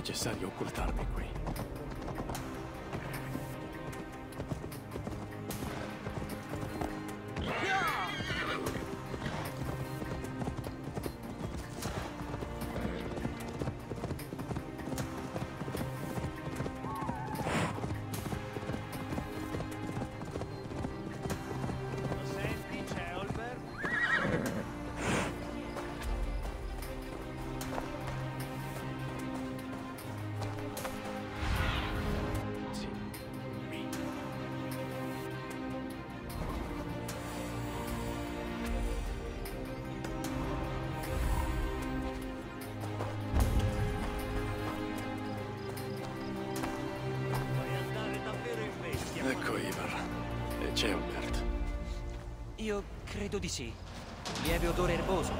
necessario occultarmi qui. Ecco Ivar. E c'è Albert. Io credo di sì. Lieve odore erboso.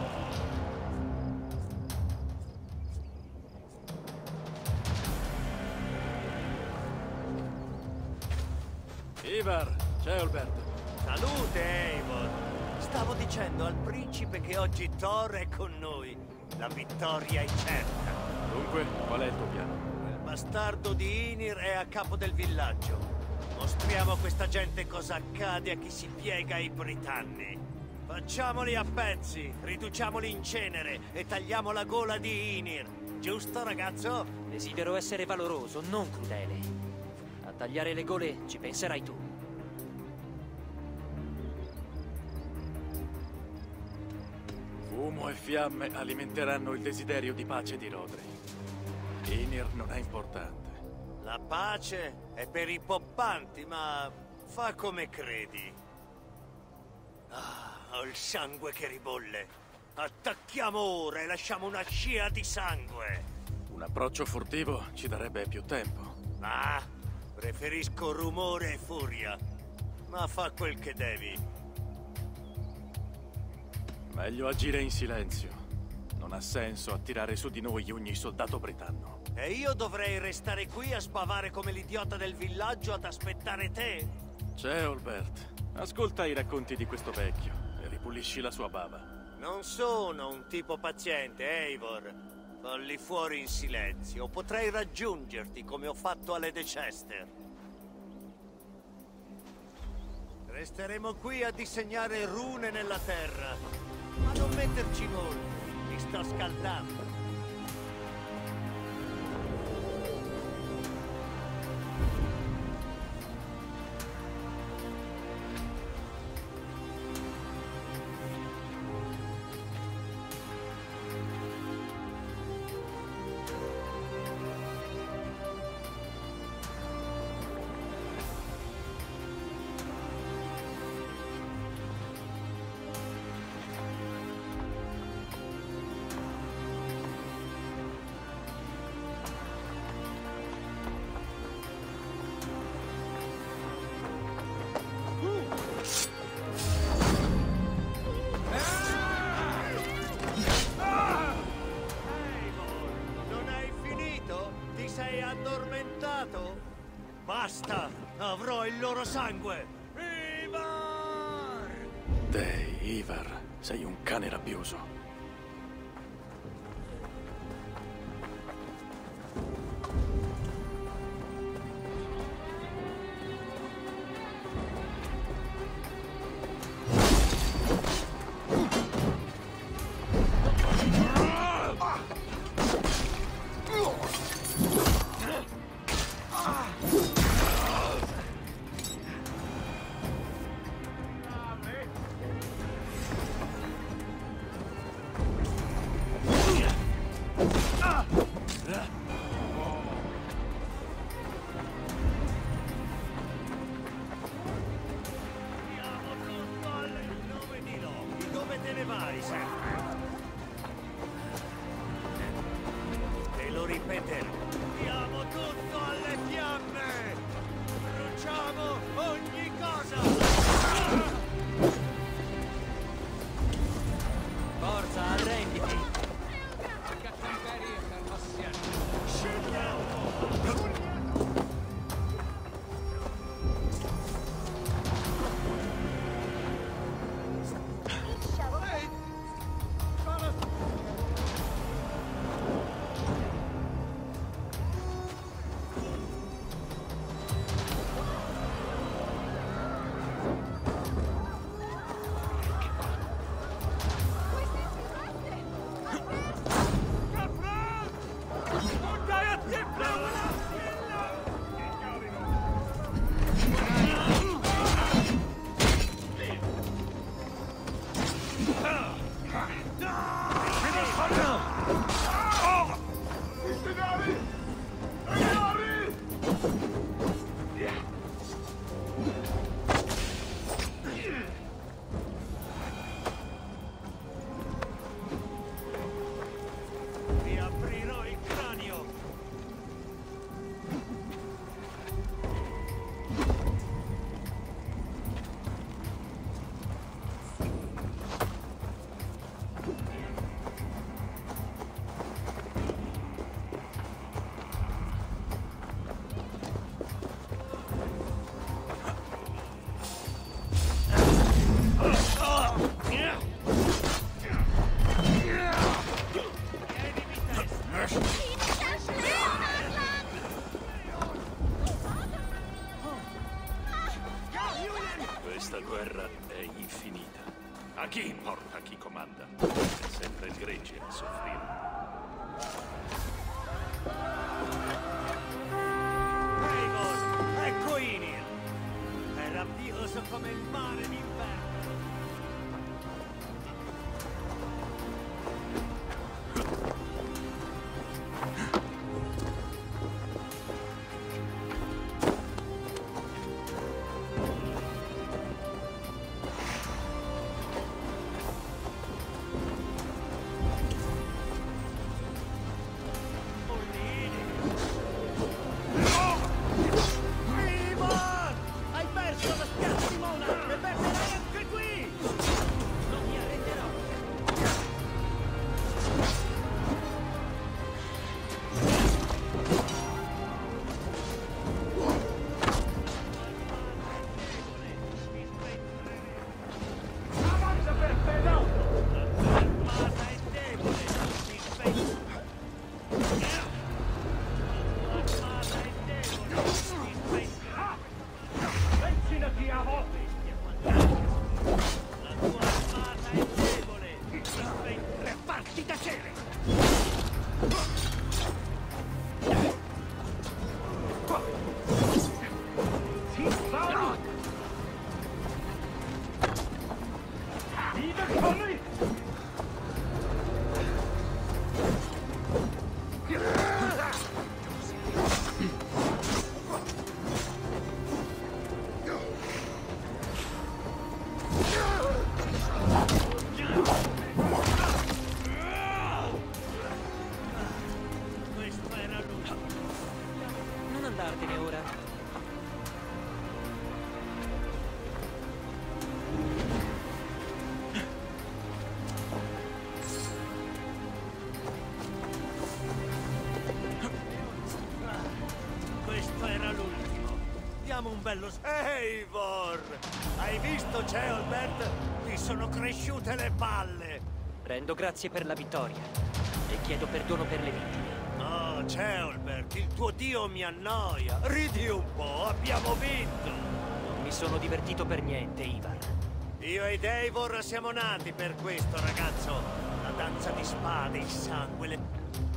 Ivar, c'è Albert. Salute, Eivor. Stavo dicendo al principe che oggi Thor è con noi. La vittoria è certa. Dunque, qual è il tuo piano? Il bastardo di Ynir è a capo del villaggio. Mostriamo a questa gente cosa accade a chi si piega ai britanni. Facciamoli a pezzi, riduciamoli in cenere e tagliamo la gola di Ynir. Giusto, ragazzo? Desidero essere valoroso, non crudele. A tagliare le gole ci penserai tu. Fumo e fiamme alimenteranno il desiderio di pace di Rodri. Ynir non è importante. La pace è per i poppanti, ma fa come credi. Ah, ho il sangue che ribolle. Attacchiamo ora e lasciamo una scia di sangue. Un approccio furtivo ci darebbe più tempo. Ah, preferisco rumore e furia. Ma fa quel che devi. Meglio agire in silenzio. Non ha senso attirare su di noi ogni soldato britanno. E io dovrei restare qui a spavare come l'idiota del villaggio ad aspettare te? C'è Albert. Ascolta i racconti di questo vecchio e ripulisci la sua bava. Non sono un tipo paziente, Eivor. Falli fuori in silenzio, o potrei raggiungerti come ho fatto a Lady Chester. Resteremo qui a disegnare rune nella terra. Ma non metterci molto, mi sto scaldando. Basta! Avrò il loro sangue! Ivar! Te, Ivar, sei un cane rabbioso. Vi aprirò il cranio! Questa guerra è infinita. A chi importa chi comanda? È sempre il gregge a soffrire. Eivor, ecco Inir! È rabbioso come il mare d'inverno! Eivor! Hai perso la spiazza di Mona! E perderai anche qui! Non mi arrenderò! Avanza per Fedò! L'armata è debole! Mi svegli! L'armata è debole! Mi svegli! Avvicinati a voi! La tua armata è debole! Mi svegli! Preparti da cere! Si spara! Vive con lui! Questo era l'ultimo. Non andartene ora. Questo era l'ultimo. Diamo un bello... Eivor! Hai visto, Ceolbert? Ti sono cresciute le palle! Rendo grazie per la vittoria e chiedo perdono per le vittime. No, Ceolbert, il tuo dio mi annoia. Ridi un po', abbiamo vinto! Non mi sono divertito per niente, Ivar. Io ed Eivor siamo nati per questo, ragazzo. La danza di spade, il sangue, le...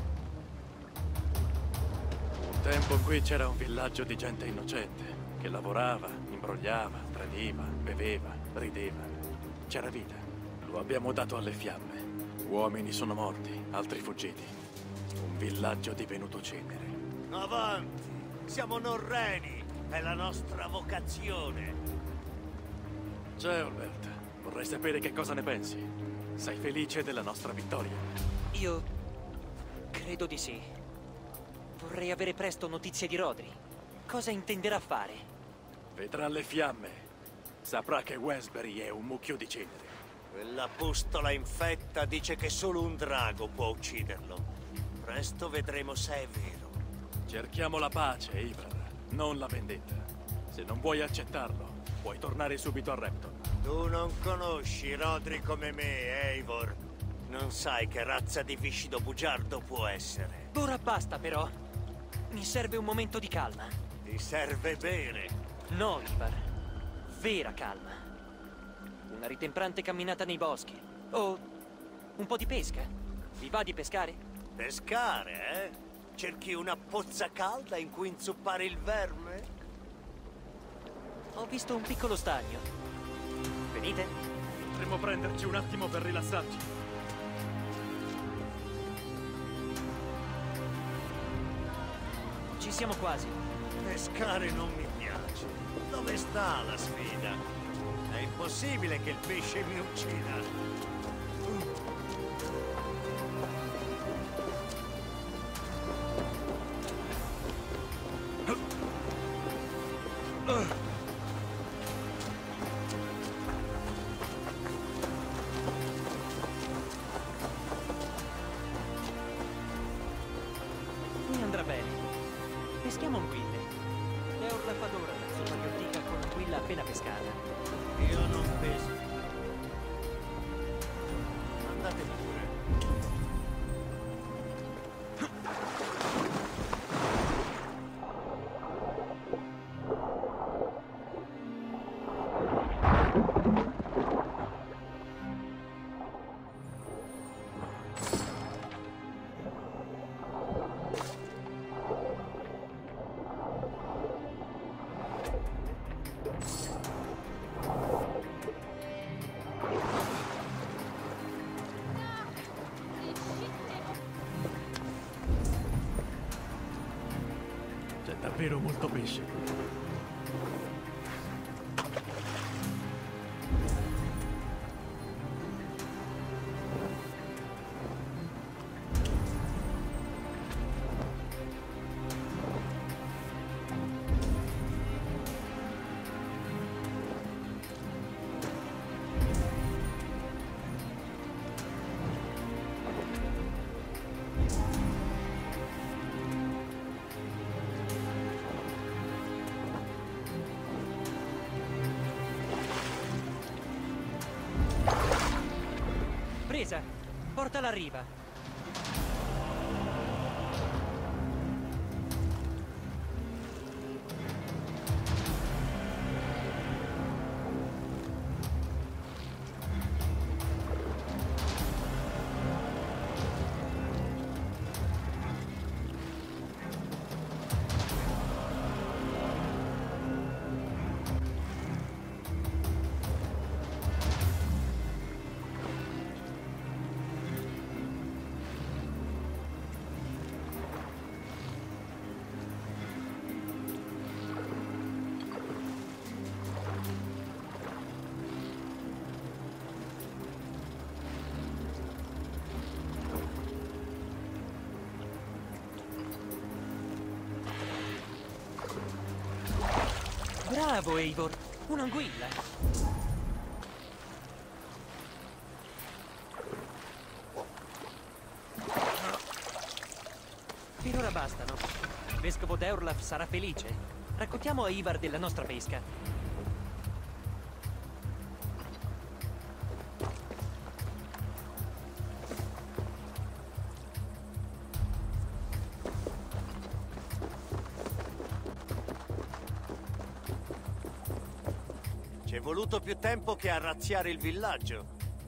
Un tempo qui c'era un villaggio di gente innocente che lavorava, imbrogliava, tradiva, beveva, rideva. C'era vita. Lo abbiamo dato alle fiamme. Uomini sono morti, altri fuggiti. Un villaggio divenuto cenere. Avanti! Siamo norreni! È la nostra vocazione! Ceolbert, vorrei sapere che cosa ne pensi. Sei felice della nostra vittoria? Io credo di sì. Vorrei avere presto notizie di Rodri. Cosa intenderà fare? Vedrà le fiamme. Saprà che Westbury è un mucchio di cenere. Quella pustola infetta dice che solo un drago può ucciderlo. Presto vedremo se è vero. Cerchiamo la pace, Ivar, non la vendetta. Se non vuoi accettarlo, puoi tornare subito a Repton. Tu non conosci Rodri come me, Eivor. Non sai che razza di viscido bugiardo può essere. Ora basta, però. Mi serve un momento di calma. Ti serve bere. No, Ivar. Vera calma. Una ritemprante camminata nei boschi. O un po' di pesca. Vi va di pescare? Pescare, eh? Cerchi una pozza calda in cui inzuppare il verme? Ho visto un piccolo stagno. Venite? Potremmo prenderci un attimo per rilassarci. Ci siamo quasi. Pescare non mi piace. Dove sta la sfida? È impossibile che il pesce mi uccida. Mi andrà bene. Peschiamo anguille. Eorlaf adora la zuppa di ortica con anguilla appena pescata. Io non pesco. Andate pure. C'è davvero molto pesce. Presa! Portala a riva. Bravo, Eivor! Un'anguilla! Per ora bastano. Il vescovo d'Eorlaf sarà felice. Raccontiamo a Ivar della nostra pesca. Ci è voluto più tempo che a razziare il villaggio.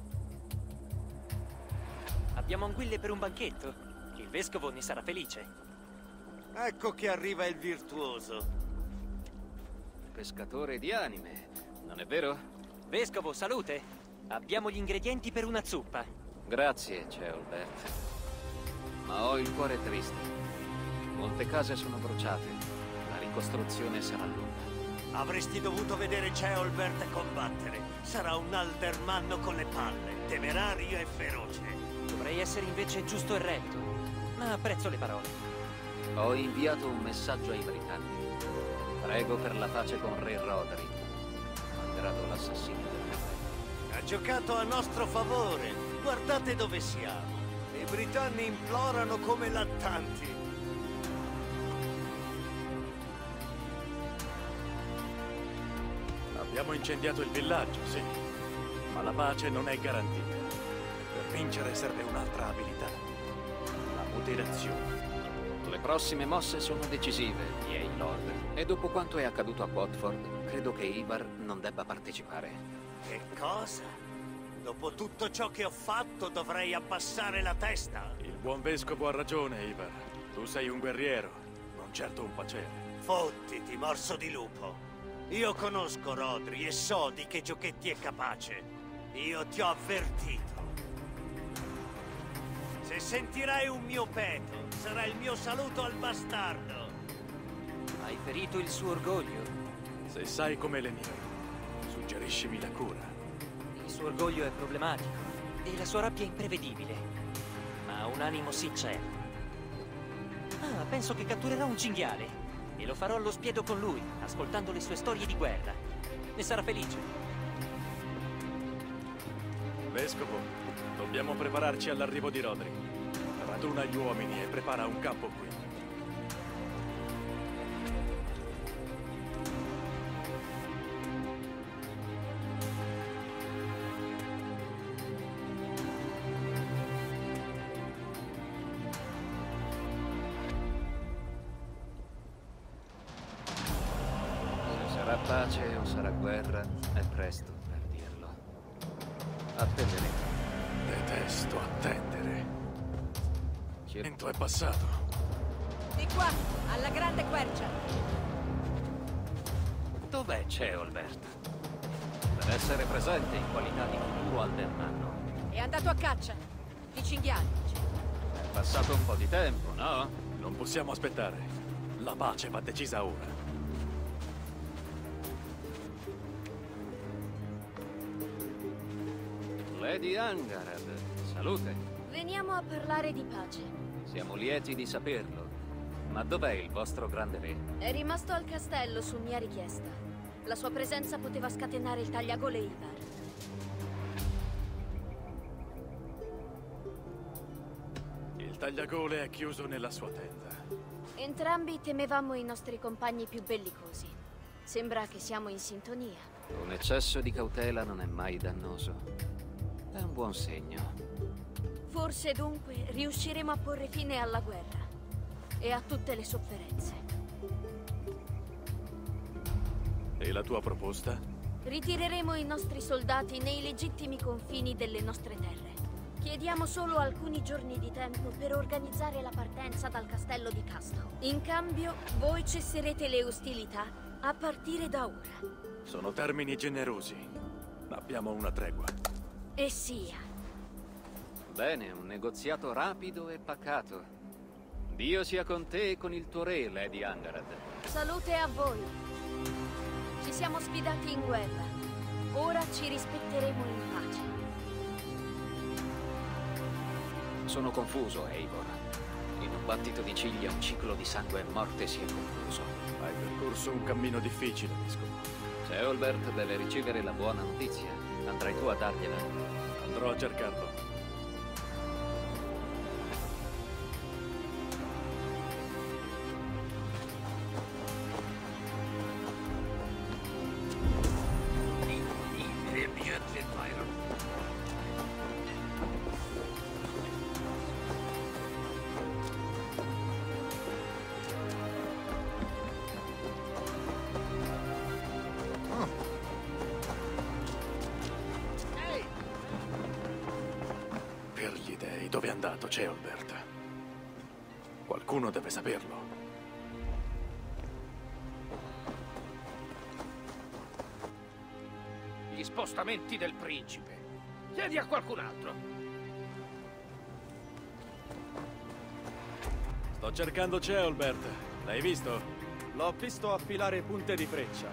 Abbiamo anguille per un banchetto. Il vescovo ne sarà felice. Ecco che arriva il virtuoso. Pescatore di anime, non è vero? Vescovo, salute! Abbiamo gli ingredienti per una zuppa. Grazie, Ceolbert. Ma ho il cuore triste. Molte case sono bruciate. La ricostruzione sarà lunga. Avresti dovuto vedere Ceolbert combattere. Sarà un aldermanno con le palle, temerario e feroce. Dovrei essere invece giusto e retto, ma apprezzo le parole. Ho inviato un messaggio ai britannici. Prego per la pace con Re Roderick, malgrado l'assassino del re. Ha giocato a nostro favore. Guardate dove siamo. I britanni implorano come lattanti. Abbiamo incendiato il villaggio, sì, ma la pace non è garantita. Per vincere serve un'altra abilità, la moderazione. Le prossime mosse sono decisive, miei lord. E dopo quanto è accaduto a Watford, credo che Ivar non debba partecipare. Che cosa? Dopo tutto ciò che ho fatto dovrei abbassare la testa? Il buon vescovo ha ragione, Ivar. Tu sei un guerriero, non certo un pacere. Fottiti, morso di lupo. Io conosco Rodri e so di che giochetti è capace. Io ti ho avvertito. Se sentirai un mio peto, sarà il mio saluto al bastardo. Hai ferito il suo orgoglio? Se sai come le mie, suggeriscimi la cura. Il suo orgoglio è problematico e la sua rabbia è imprevedibile. Ma un animo sincero. Ah, penso che catturerò un cinghiale. E lo farò allo spiedo con lui, ascoltando le sue storie di guerra. Ne sarà felice. Vescovo, dobbiamo prepararci all'arrivo di Rodri. Raduna gli uomini e prepara un campo qui. Pace o sarà guerra, è presto per dirlo. Attenderemo. Detesto attendere. Il momento è passato. Di qua, alla grande quercia. Dov'è Ceolbert? Deve essere presente in qualità di futuro aldermanno. È andato a caccia. Di cinghiali. È passato un po' di tempo, no? Non possiamo aspettare. La pace va decisa ora. Lady Angarad, salute. Veniamo a parlare di pace. Siamo lieti di saperlo. Ma dov'è il vostro grande re? È rimasto al castello su mia richiesta. La sua presenza poteva scatenare il tagliagole Ivar. Il tagliagole è chiuso nella sua tenda. Entrambi temevamo i nostri compagni più bellicosi. Sembra che siamo in sintonia. Un eccesso di cautela non è mai dannoso. È un buon segno. Forse dunque riusciremo a porre fine alla guerra e a tutte le sofferenze. E la tua proposta? Ritireremo i nostri soldati nei legittimi confini delle nostre terre. Chiediamo solo alcuni giorni di tempo per organizzare la partenza dal castello di Casto. In cambio, voi cesserete le ostilità a partire da ora. Sono termini generosi. Abbiamo una tregua. E sia. Bene, un negoziato rapido e pacato. Dio sia con te e con il tuo re, Lady Angarad. Salute a voi. Ci siamo sfidati in guerra. Ora ci rispetteremo in pace. Sono confuso, Eivor. In un battito di ciglia un ciclo di sangue e morte si è concluso. Hai percorso un cammino difficile, vescovo. Ceolbert deve ricevere la buona notizia. Andrai tu a dargliela? Andrò a cercarlo. Dove è andato Ceolbert? Qualcuno deve saperlo. Gli spostamenti del principe. Chiedi a qualcun altro. Sto cercando Ceolbert. L'hai visto? L'ho visto affilare punte di freccia.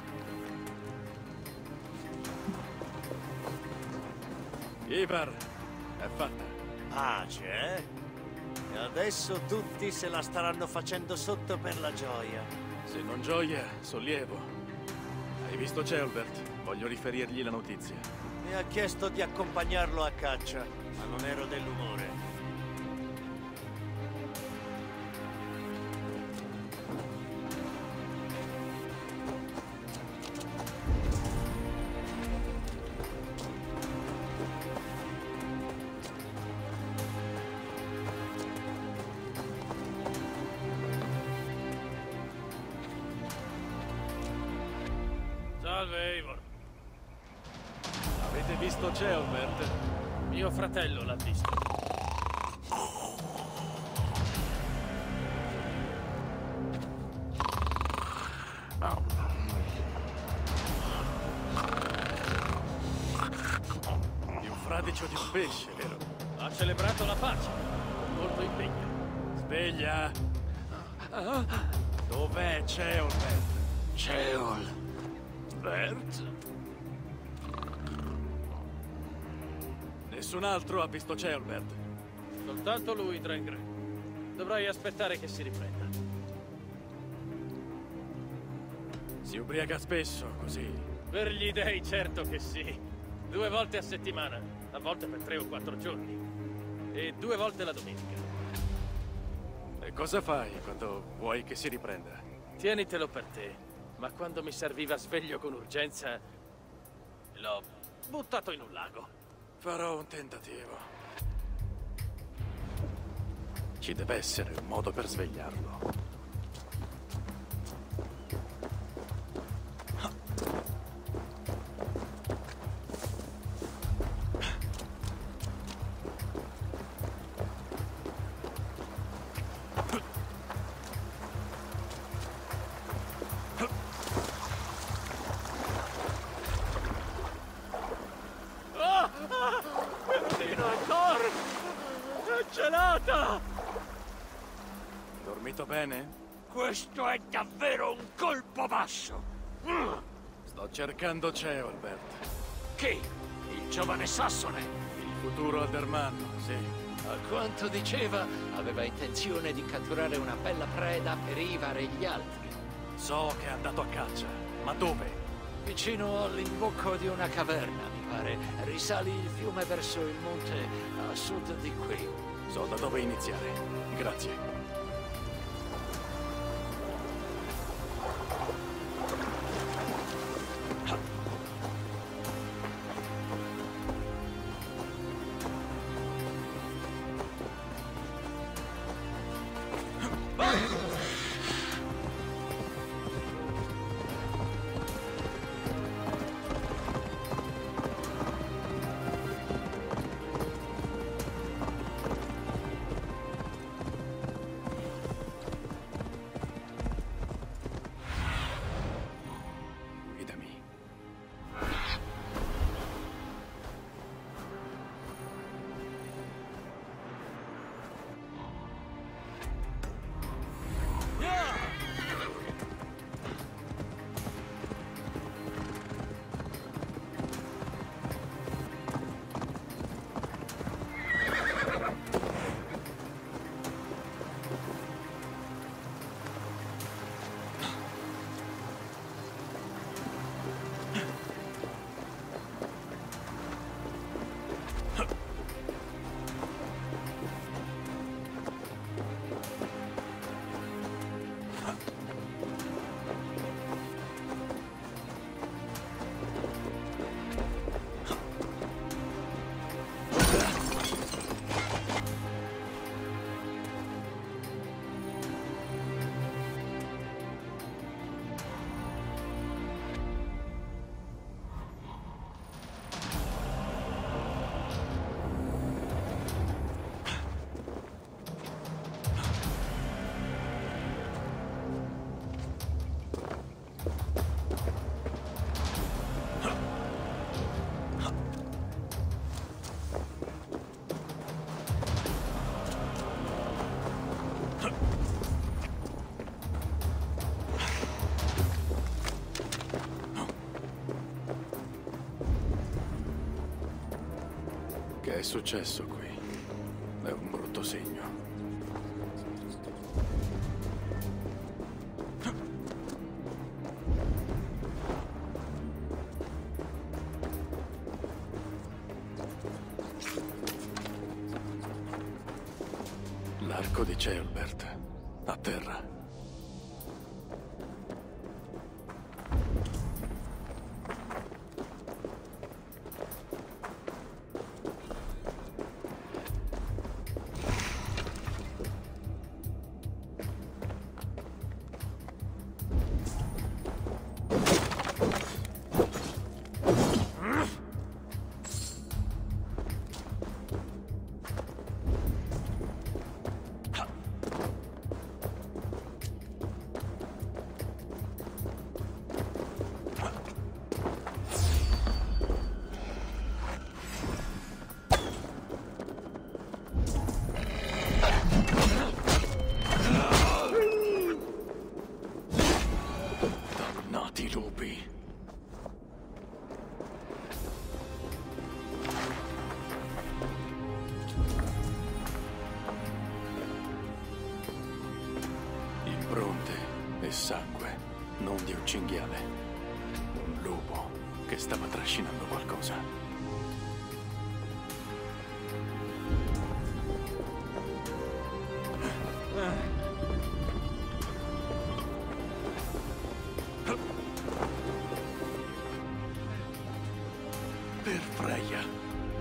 Ivar, è fatta. Pace, eh? E adesso tutti se la staranno facendo sotto per la gioia. Se non gioia, sollievo. Hai visto Ceolbert? Voglio riferirgli la notizia. Mi ha chiesto di accompagnarlo a caccia, ma non ero dell'umore. Salve, Eivor. Avete visto Ceolbert? Mio fratello l'ha visto. braccio di un pesce, vero? Ha celebrato la pace, con molto impegno. Sveglia! Dov'è Ceolbert? Bert? Nessun altro ha visto Ceolbert. Soltanto lui, Drengr. Dovrai aspettare che si riprenda. Si ubriaca spesso, così. Per gli dei, certo che sì. 2 volte a settimana, a volte per 3 o 4 giorni. E 2 volte la domenica. E cosa fai quando vuoi che si riprenda? Tienitelo per te, ma quando mi serviva sveglio con urgenza, l'ho buttato in un lago. Farò un tentativo. Ci deve essere un modo per svegliarlo. Benzina ancora! È gelata! Dormito bene? Questo è davvero un colpo basso! Sto cercando Ceolbert. Chi? Il giovane Sassone? Il futuro aldermanno, sì. A quanto diceva, aveva intenzione di catturare una bella preda per Ivar e gli altri. So che è andato a caccia, ma dove? Vicino all'imbocco di una caverna, mi pare. Risali il fiume verso il monte a sud di qui. So da dove iniziare. Grazie. Guidami. Che è successo qui? È un brutto segno. L'arco di Ceolbert. A terra. impronte e sangue, non di un cinghiale. Un lupo che stava trascinando qualcosa. Per Freya.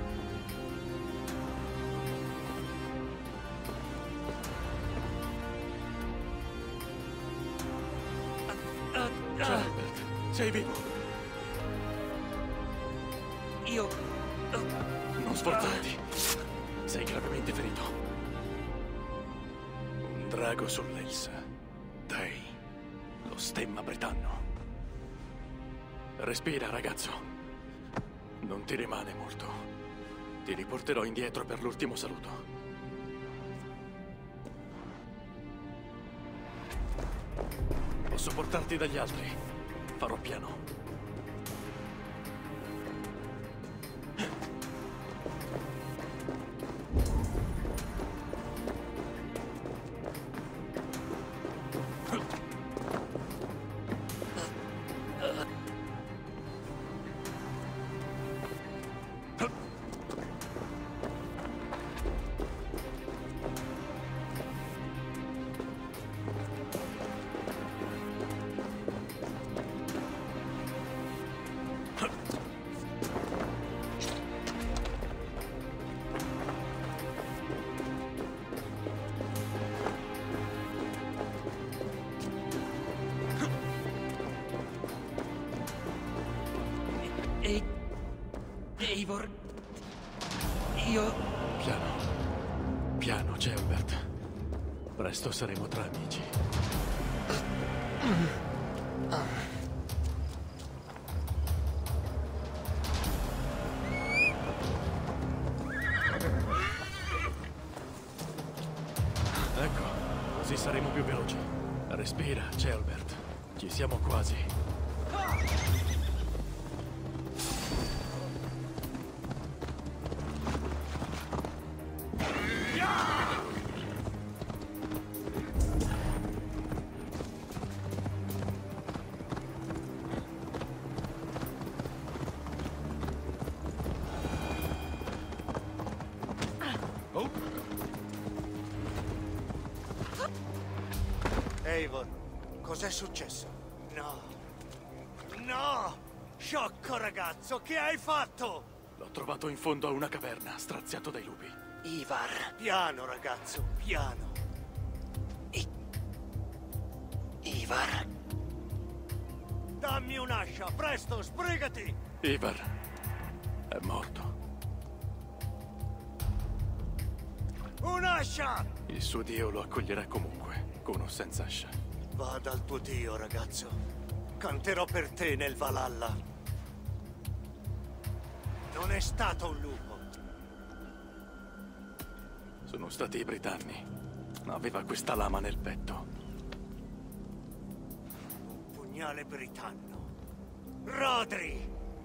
Ceolbert, sei vivo? Io... Non sforzarti. Sei gravemente ferito. Un drago sull'Elsa. Dei. Lo stemma britanno. Respira, ragazzo. Non ti rimane molto. Ti riporterò indietro per l'ultimo saluto. Posso portarti dagli altri. Farò piano. Eivor... Io... Piano. Piano, Ceolbert. Presto saremo tra amici. Ecco, così saremo più veloci. Respira, Ceolbert. Ci siamo quasi. Eivor, cos'è successo? No. No! Sciocco ragazzo, che hai fatto? L'ho trovato in fondo a una caverna, straziato dai lupi. Ivar... Piano ragazzo, piano. Ivar... Dammi un'ascia, presto, sbrigati! Ivar è morto. Un'ascia! Il suo dio lo accoglierà comunque, con o senza ascia. Va dal tuo dio, ragazzo. Canterò per te nel Valhalla. Non è stato un lupo. Sono stati i britanni. Aveva questa lama nel petto. Un pugnale britanno. Rodri!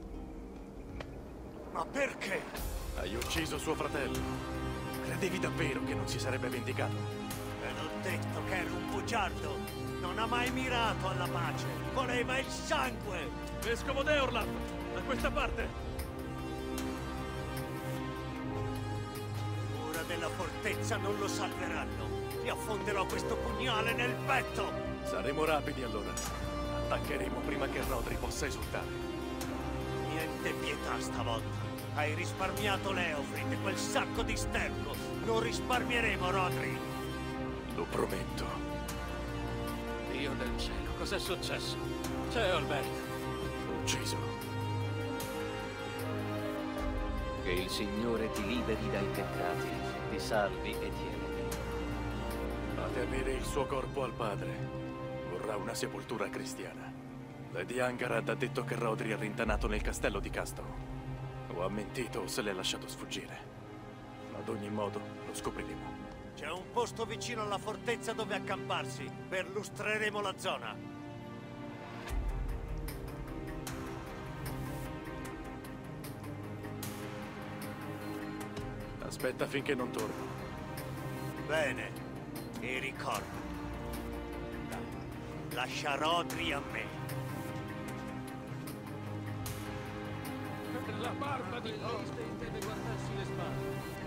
Ma perché? Hai ucciso suo fratello. Credevi davvero che non si sarebbe vendicato? Te l'ho detto che era un bugiardo. Non ha mai mirato alla pace. Voleva il sangue. Vescovo Deorlaf, da questa parte. Ora della fortezza non lo salveranno. Ti affonderò questo pugnale nel petto. Saremo rapidi allora. Attaccheremo prima che Rodri possa esultare. Niente pietà stavolta. Hai risparmiato Leofrid e quel sacco di sterco. Non risparmieremo, Rodri. Lo prometto. Dio del cielo, cos'è successo? Ceolbert. Ucciso. Che il Signore ti liberi dai peccati, ti salvi e ti elevi. Fate avere il suo corpo al padre. Vorrà una sepoltura cristiana. Lady Angarad ha detto che Rodri è rintanato nel castello di Casto. O ha mentito o se l'è lasciato sfuggire. Ma ad ogni modo lo scopriremo. C'è un posto vicino alla fortezza dove accamparsi. Perlustreremo la zona. Aspetta finché non torno. Bene. E ricorda. La Lascia Rodri a me. La barba di Orstein deve guardarsi le spalle.